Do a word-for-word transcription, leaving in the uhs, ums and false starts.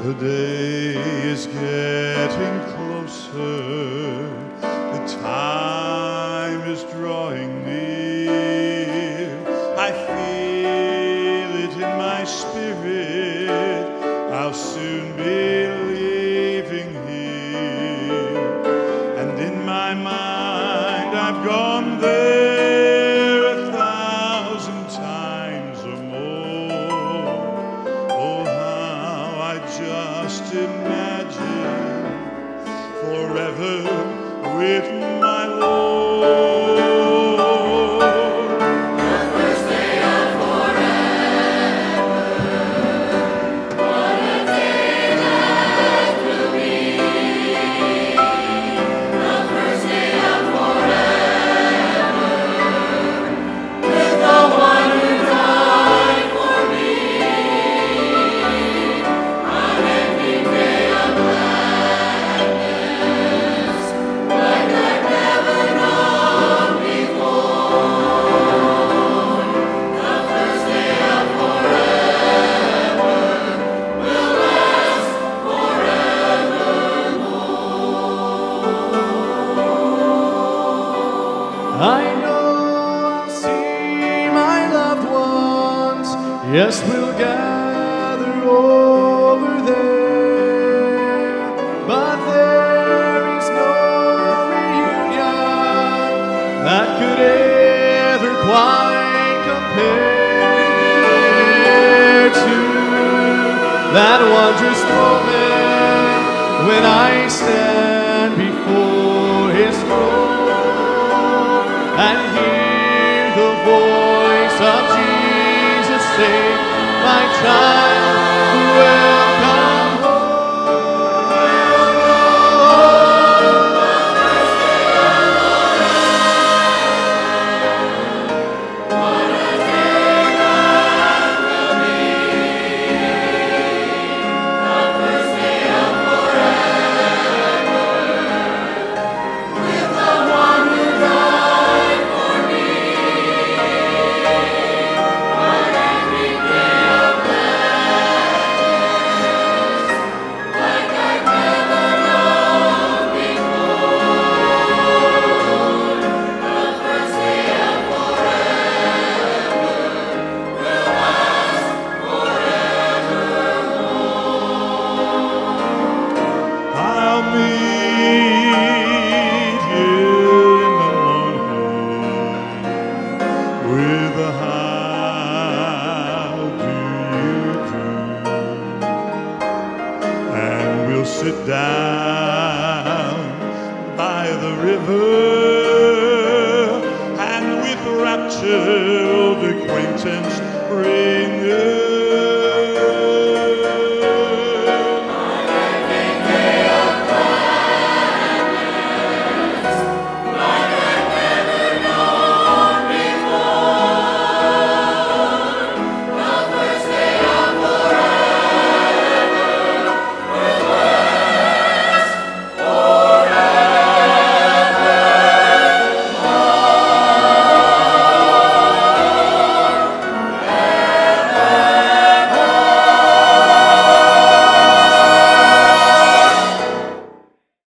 The day is getting closer, the time is drawing near. I feel it in my spirit, I'll soon be leaving here. And in my mind I've gone there a thousand times or more. Oh, how I just imagine forever with my Lord. The first day of forever, what a day that will be. The first day of forever, with the one who died for me. Unending day of gladness, like I've never known before. The first day of forever will last forevermore. I know I'll see my loved ones. Yes, we'll gather over there. But there is no reunion that could ever quite compare to that wondrous moment when I stand before His throne and hear the voice of Jesus say, "My child, welcome What a day that will be. The first day of forever, with the one who died for me. Unending day of gladness, like I've never known before. The first day of forever will last forevermore. I'll meet you in the morning with a how do you do, and we'll sit down by the river and with raptured acquaintance ring